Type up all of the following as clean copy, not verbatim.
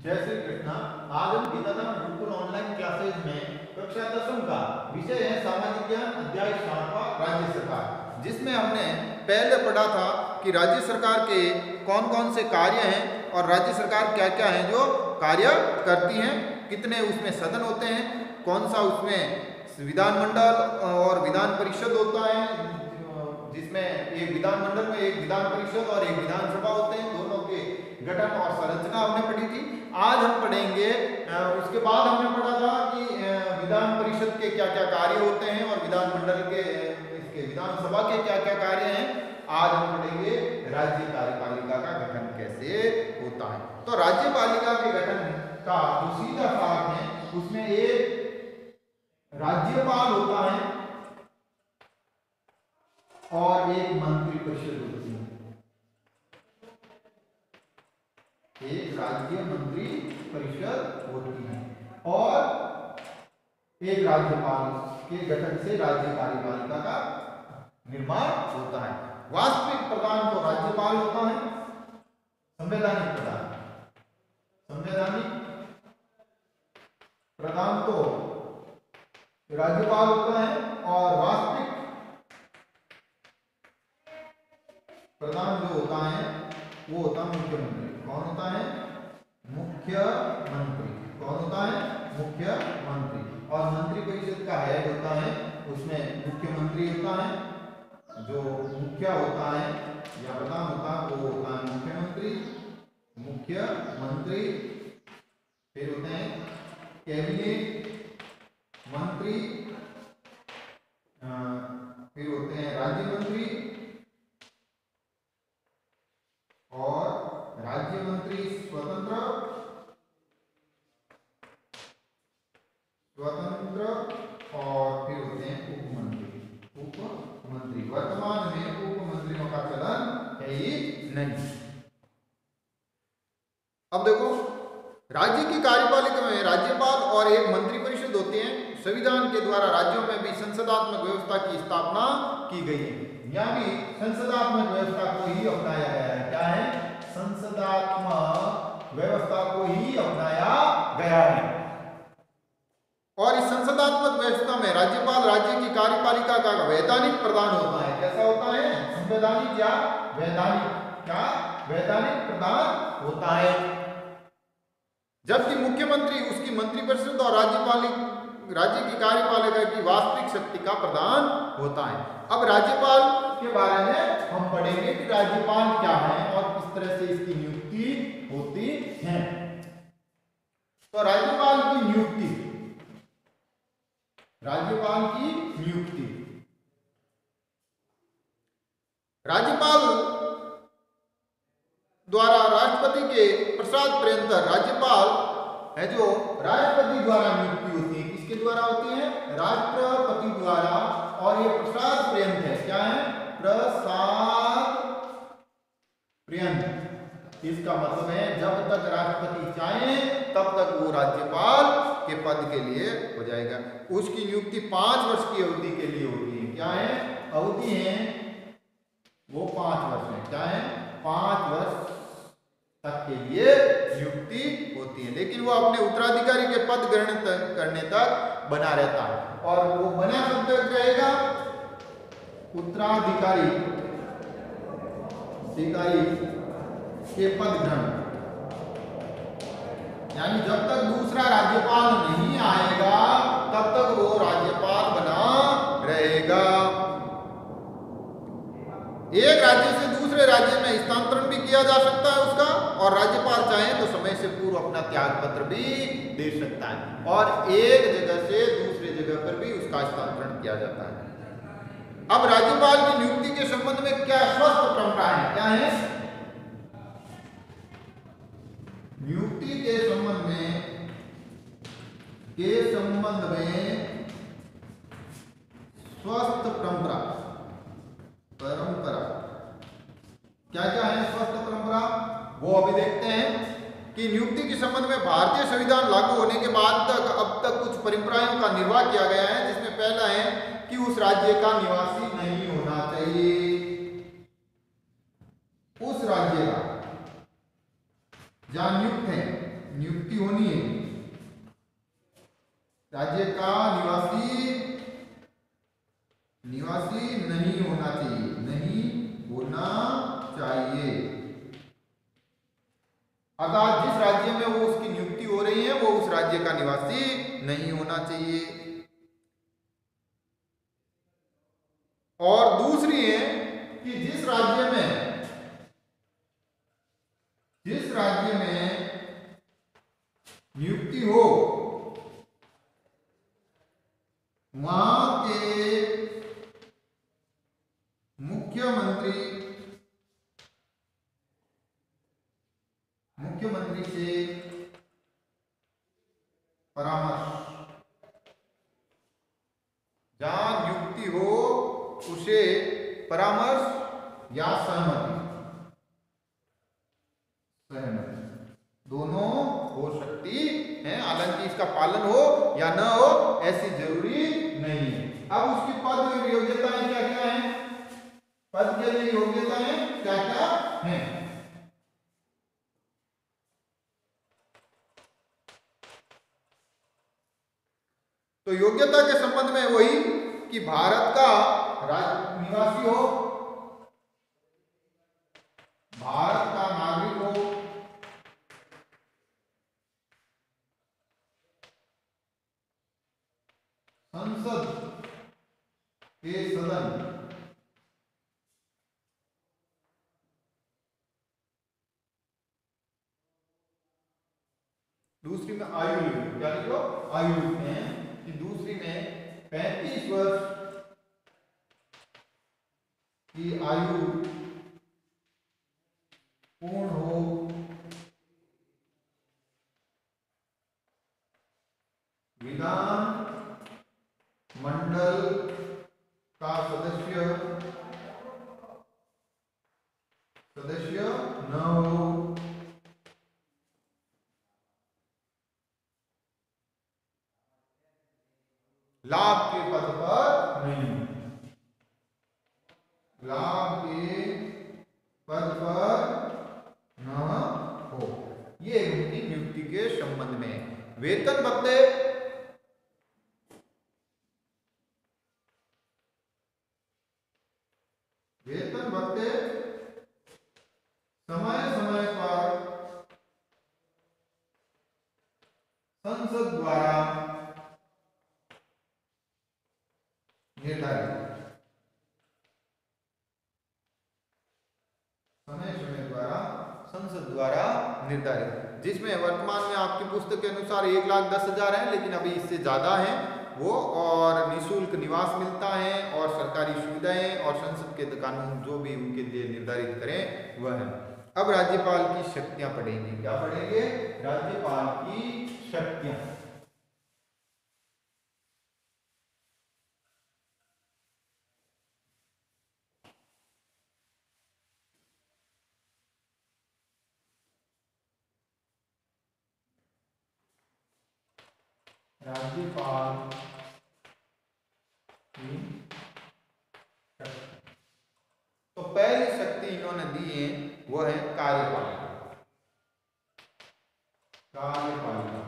जय श्री कृष्णा। आज हम गीताधाम गुरुकुल ऑनलाइन क्लासेज में कक्षा 10वीं का विषय है सामाजिक ज्ञान अध्याय 7वां राज्य सरकार, जिसमें हमने पहले पढ़ा था कि राज्य सरकार के कौन कौन से कार्य हैं और राज्य सरकार क्या क्या है जो कार्य करती हैं, कितने उसमें सदन होते हैं, कौन सा उसमें विधानमंडल और विधान परिषद होता है, जिसमें एक विधानमंडल में एक विधान परिषद और एक विधानसभा होते हैं, दोनों के गठन और संरचना हमने पढ़ी थी। आज हम पढ़ेंगे, उसके बाद हमने पढ़ा था कि विधान परिषद के क्या क्या कार्य होते हैं और विधानमंडल के इसके विधानसभा के क्या क्या कार्य हैं। आज हम पढ़ेंगे राज्य कार्यपालिका का गठन कैसे होता है। तो राज्यपालिका के गठन का जो सीधा भाग है उसमें एक राज्यपाल होता है और एक मंत्री परिषद होती है। एक राज्य मंत्री परिषद होती है और एक राज्यपाल के गठन से राज्य कार्यपालिका का निर्माण होता है। वास्तविक प्रधान तो राज्यपाल होता है, संवैधानिक प्रधान तो राज्यपाल होता है और वास्तविक प्रधान जो होता है वो होता है मुख्यमंत्री। कौन होता है? मुख्यमंत्री। कौन होता है? मुख्यमंत्री। और मंत्री परिषद का हेड होता है, उसमें मुख्यमंत्री होता है, जो मुखिया होता है या प्रधान होता है वो होता है मुख्यमंत्री। फिर होते हैं कैबिनेट मंत्री, फिर होते हैं राज्य मंत्री और राज्य मंत्री स्वतंत्र और फिर होते हैं उपमंत्री। वर्तमान में उपमंत्रियों का चलन है ही नहीं। अब देखो, राज्य की कार्यपालिका में राज्यपाल और एक मंत्री परिषद होती है। संविधान के द्वारा राज्यों में भी संसदात्मक व्यवस्था की स्थापना की गई है। यहाँ भी संसदात्मक व्यवस्था को ही अपनाया गया है। क्या है? संसदात्मक व्यवस्था को ही अपनाया गया है। और इस संसदात्मक व्यवस्था में राज्यपाल राज्य की कार्यपालिका का वैधानिक प्रधान होता है। कैसा होता है? संवैधानिक या वैधानिक? क्या? वैधानिक प्रधान होता है। जबकि मुख्यमंत्री उसकी मंत्रिपरिषद और राज्य की कार्यपालिका की वास्तविक शक्ति का प्रधान होता है। अब राज्यपाल के बारे में हम पढ़ेंगे कि राज्यपाल क्या है और किस तरह से इसकी नियुक्ति होती है। तो राज्यपाल की नियुक्ति राज्यपाल द्वारा राष्ट्रपति के प्रसाद पर्यंत राज्यपाल है जो राष्ट्रपति द्वारा नियुक्ति होती है। किसके द्वारा होती है? राष्ट्रपति द्वारा। और ये प्रसाद पर्यंत है। क्या है? प्रसाद पर्यंत। इसका मतलब है जब तक राष्ट्रपति चाहे तब तक वो राज्यपाल के पद के लिए हो जाएगा। उसकी नियुक्ति 5 वर्ष की अवधि के लिए होती है। क्या है? अवधि है वो 5 वर्ष है। क्या है? 5 वर्ष तक के लिए नियुक्ति होती है, लेकिन वो अपने उत्तराधिकारी के पद ग्रहण करने तक बना रहता है। और वो बना कब तक रहेगा? उत्तराधिकारी के पद ग्रहण, यानी जब तक दूसरा राज्यपाल नहीं आएगा तब तक वो राज्यपाल बना रहेगा। एक राज्य से दूसरे राज्य में स्थानांतरण भी किया जा सकता है उसका, और राज्यपाल चाहे तो समय से पूर्व अपना त्याग पत्र भी दे सकता है, और एक जगह से दूसरे जगह पर भी उसका स्थानांतरण किया जाता है। अब राज्यपाल की नियुक्ति के संबंध में क्या स्वस्थ परंपरा है? क्या है? नियुक्ति के संबंध में स्वस्थ परंपरा क्या क्या है? स्वस्थ परंपरा वो अभी देखते हैं कि नियुक्ति के संबंध में भारतीय संविधान लागू होने के बाद तक अब तक कुछ परंपराओं का निर्वाह किया गया है, जिसमें पहला है कि उस राज्य का निवासी नहीं होना चाहिए। उस राज्य का जहां नियुक्त राज्य का निवासी नहीं होना चाहिए, नहीं होना चाहिए। अर्थात जिस राज्य में वो उसकी नियुक्ति हो रही है वो उस राज्य का निवासी नहीं होना चाहिए। और दूसरी है कि जिस राज्य में नियुक्ति हो वहां के मुख्यमंत्री से परामर्श, जहां नियुक्ति हो उसे परामर्श या सहमति दोनों हो सकती है। हालांकि इसका पालन हो या न हो ऐसी जरूरी नहीं है। अब उसकी पद और योग्यताएं क्या क्या है, पद के लिए योग्यताएं क्या क्या है। तो योग्यता के संबंध में वही कि भारत का निवासी हो, भारत का नागरिक हो, संसद के सदन दूसरी में आयु लिखो, क्या लिखो, आयु लिखते हैं कि दूसरी में 35 वर्ष की आयु पूर्ण हो, विधान मंडल का सदस्य न हो, लाभ के पद पर नहीं, लाभ के पद पर न हो। ये उनकी नियुक्ति के संबंध में। वेतन भत्ते समय समय पर संसद द्वारा निर्धारित, संसद द्वारा निर्धारित, जिसमें वर्तमान में आपकी पुस्तक के अनुसार 1,10,000 है, लेकिन अभी इससे ज्यादा है वो। और निःशुल्क निवास मिलता है और सरकारी सुविधाएं और संसद के कानून जो भी उनके लिए निर्धारित करें वह है। अब राज्यपाल की शक्तियां पढ़ेंगे। क्या पढ़ेंगे? राज्यपाल की शक्तियां। राज्यपाल की तो पहली शक्ति इन्होंने दी है वो है कार्यपालिका। कार्यपालिका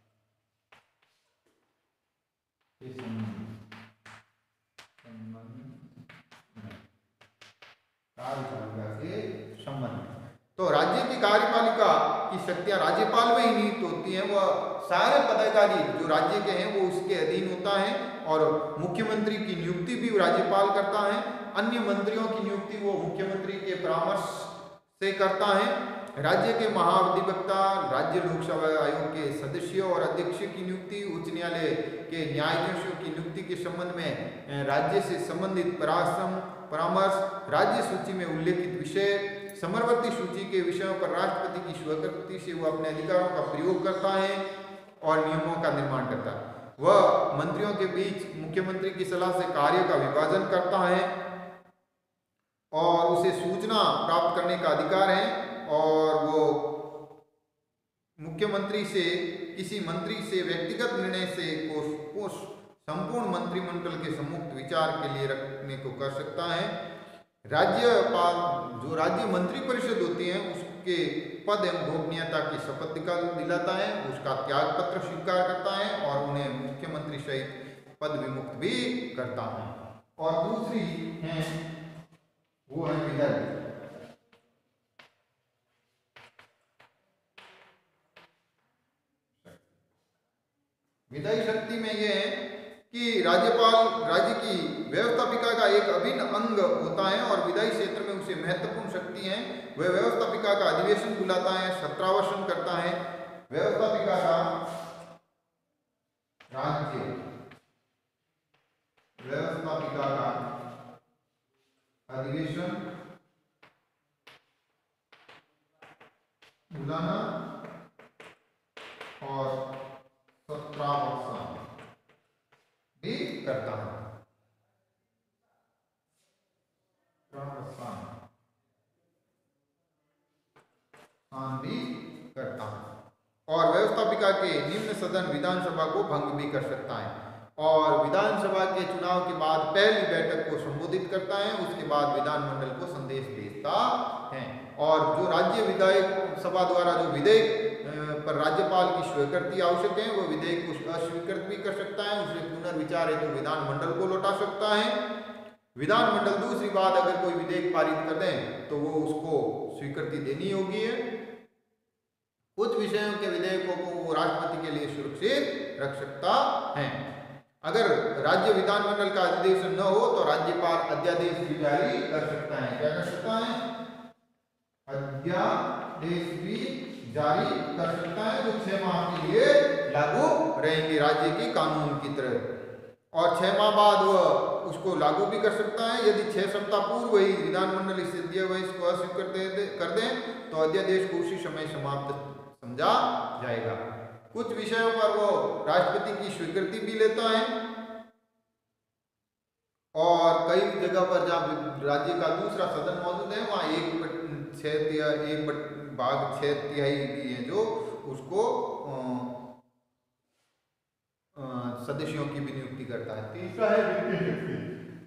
के संबंध। तो राज्य की कार्यपालिका की शक्तियां राज्यपाल में ही निहित होती हैं। वह सारे पदाधिकारी जो राज्य के हैं वो उसके अधीन होता है और मुख्यमंत्री की नियुक्ति भी राज्यपाल करता है। अन्य मंत्रियों की नियुक्ति वो मुख्यमंत्री के परामर्श से करता है। राज्य के महाधिवक्ता, राज्य लोकसेवा आयोग के सदस्यों और अध्यक्ष की नियुक्ति, उच्च न्यायालय के न्यायाधीशों की नियुक्ति के संबंध में राज्य से संबंधित परामर्श, राज्य सूची में उल्लेखित विषय, समवर्ती सूची के विषयों पर राष्ट्रपति की स्वीकृति से वह अपने अधिकारों का प्रयोग करता है और नियमों का निर्माण करता है। वह मंत्रियों के बीच मुख्यमंत्री की सलाह से कार्य का विभाजन करता है और उसे सूचना प्राप्त करने का अधिकार है और वो मुख्यमंत्री से किसी मंत्री से व्यक्तिगत निर्णय से को संपूर्ण मंत्रिमंडल के सम्मुख विचार के लिए रखने को कर सकता है। राज्यपाल जो राज्य मंत्री परिषद होती है उसके पद एवं गोपनीयता की शपथ दिलाता है, उसका त्याग पत्र स्वीकार करता है और उन्हें मुख्यमंत्री सहित पद विमुक्त भी करता है। और दूसरी है वो है विदाई। विधायी शक्ति में यह है कि राज्यपाल राज्य की व्यवस्थापिका का एक अभिन्न अंग होता है और विधायी क्षेत्र में उसे महत्वपूर्ण शक्ति है। वह व्यवस्थापिका का अधिवेशन बुलाता है, सत्रावसन करता है। व्यवस्थापिका का राज्य व्यवस्थापिका का अधिवेशन बुलाना और सत्रावसन भी करता है। भी करता है और व्यवस्थापिका के निम्न सदन विधानसभा को भंग भी कर सकता है और विधानसभा के चुनाव के बाद पहली बैठक को संबोधित करता है, उसके बाद विधानमंडल को संदेश भेजता है। और जो राज्य विधायक सभा द्वारा जो विधेयक पर राज्यपाल की स्वीकृति आवश्यक है, वो विधेयक को अस्वीकृत भी कर सकता है, उसे पुनर्विचार हेतु विधानमंडल को लौटा सकता है। विधानमंडल दूसरी बात अगर कोई विधेयक पारित कर दें तो वो उसको स्वीकृति देनी होगी है। कुछ विषयों के विधेयकों को वो राष्ट्रपति के लिए सुरक्षित रख सकता है। अगर राज्य विधानमंडल का अधिवेशन न हो तो राज्यपाल अध्यादेश भी जारी कर सकता है। क्या कर सकता है? अध्यादेश भी जारी कर सकता है जो 6 माह के लिए लागू रहेंगे राज्य के कानून की तरह और 6 माह बाद वह उसको लागू भी कर सकता है। यदि 6 सप्ताह पूर्व ही विधानमंडल इस अध्यादेश को अस्वीकृत कर दें तो अध्यादेश को उसी समय समाप्त समझा जाएगा। कुछ विषयों पर वो राष्ट्रपति की स्वीकृति भी लेता है और कई जगह पर जहाँ राज्य का दूसरा सदन मौजूद है वहाँ 1/6 भी है जो उसको सदस्यों की भी नियुक्ति करता है। तीसरा है वित्तीय शक्ति।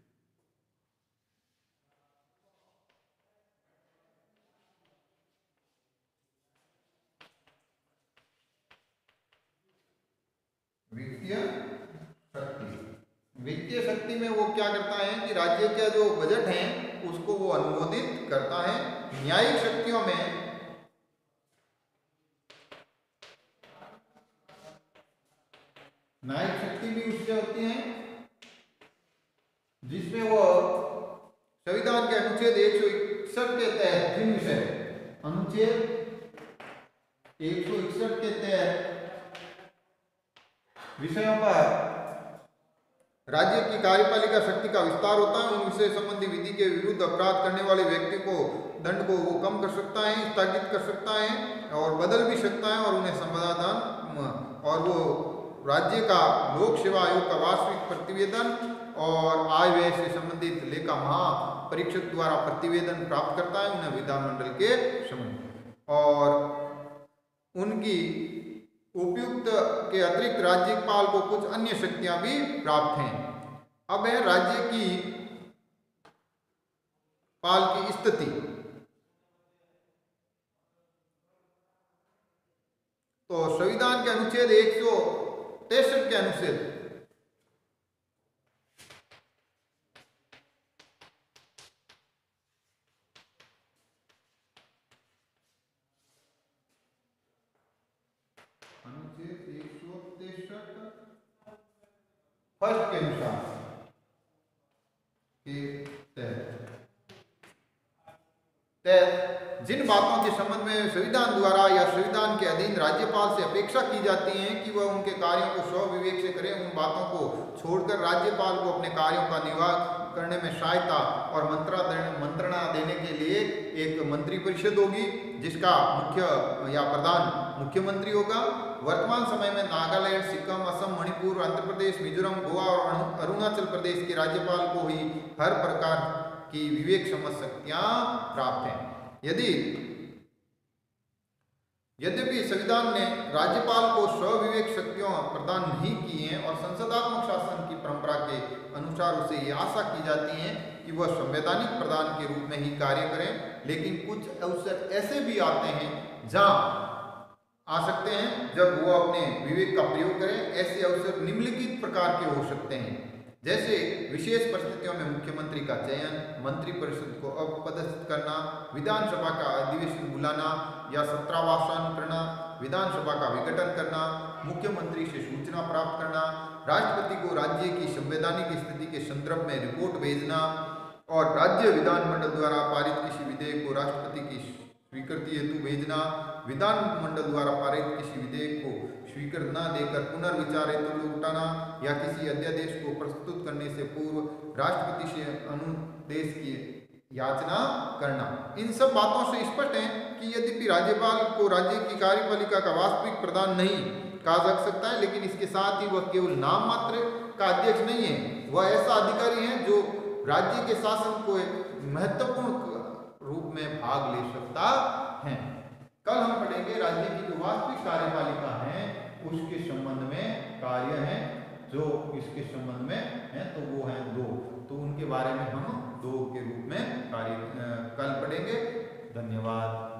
वित्तीय शक्ति में वो क्या करता है कि राज्य का जो बजट है उसको वो अनुमोदित करता है। न्यायिक शक्तियों में न्यायिक शक्ति भी उससे होती है जिसमें वो संविधान के अनुच्छेद 161 के तहत जिन विषय अनुच्छेद 161 के तहत विषयों पर राज्य की कार्यपालिका शक्ति का विस्तार होता है, उन विषय संबंधी विधि के विरुद्ध अपराध करने वाले व्यक्ति को दंड को वो कम कर सकता है, स्थगित कर सकता है और बदल भी सकता है और उन्हें समाधान और वो राज्य का लोक सेवा आयोग का वार्षिक प्रतिवेदन और आय व्यय से संबंधित लेखा महापरीक्षक द्वारा प्रतिवेदन प्राप्त करता है उन्हें विधानमंडल के समय और उनकी उपयुक्त के अतिरिक्त राज्यपाल को कुछ अन्य शक्तियां भी प्राप्त हैं। अब है राज्य की पाल की स्थिति। तो संविधान के अनुच्छेद 163 के अनुच्छेद फर्स्ट के अनुसार जिन बातों के संबंध में संविधान द्वारा या संविधान के अधीन राज्यपाल से अपेक्षा की जाती है कि वह उनके कार्यों को स्वविवेक से करे, उन बातों को छोड़कर राज्यपाल को अपने कार्यों का निर्वाह करने में सहायता और मंत्रणा देने के लिए एक मंत्री परिषद होगी जिसका मुख्य या प्रधान मुख्यमंत्री होगा। वर्तमान समय में नागालैंड, सिक्किम, असम, मणिपुर, आंध्र प्रदेश, मिजोरम, गोवा और अरुणाचल प्रदेश के राज्यपाल को ही हर प्रकार की विवेक समझ शक्तियां प्राप्त हैं। यदि यद्यपि संविधान ने राज्यपाल को स्वविवेक शक्तियों प्रदान नहीं की हैं और संसदात्मक शासन की परंपरा के अनुसार उसे ये आशा की जाती है कि वह संवैधानिक प्रधान के रूप में ही कार्य करें, लेकिन कुछ अवसर ऐसे भी आते हैं जहां आ सकते हैं जब वो अपने विवेक का प्रयोग करें। ऐसे अवसर निम्नलिखित प्रकार के हो सकते हैं, जैसे विशेष परिस्थितियों में मुख्यमंत्री का चयन, मंत्रिपरिषद को अपदस्थ करना, विधानसभा का अधिवेशन बुलाना या सत्रावसान करना, विधानसभा का विघटन करना, मुख्यमंत्री से सूचना प्राप्त करना, राष्ट्रपति को राज्य की संवैधानिक स्थिति के संदर्भ में रिपोर्ट भेजना और राज्य विधानमंडल द्वारा पारित किसी विधेयक को राष्ट्रपति की स्वीकृति हेतु भेजना, विधानमंडल द्वारा पारित किसी विधेयक को स्वीकृति न देकर पुनर्विचार हेतु उठाना या किसी अध्यादेश को प्रस्तुत करने से पूर्व राष्ट्रपति से अनुदेश की याचना करना। इन सब बातों से स्पष्ट है कि यद्यपि राज्यपाल को राज्य की कार्यपालिका का वास्तविक प्रधान नहीं कहा जा सकता है, लेकिन इसके साथ ही वह केवल नाम मात्र का अध्यक्ष नहीं है, वह ऐसा अधिकारी है जो राज्य के शासन को एक महत्वपूर्ण रूप में भाग ले सकता है। कल हम पढ़ेंगे राज्य की जो वास्तविक कार्यपालिका है उसके संबंध में कार्य हैं जो इसके संबंध में हैं, तो वो हैं 2, तो उनके बारे में हम 2 के रूप में कार्य कल पढ़ेंगे। धन्यवाद।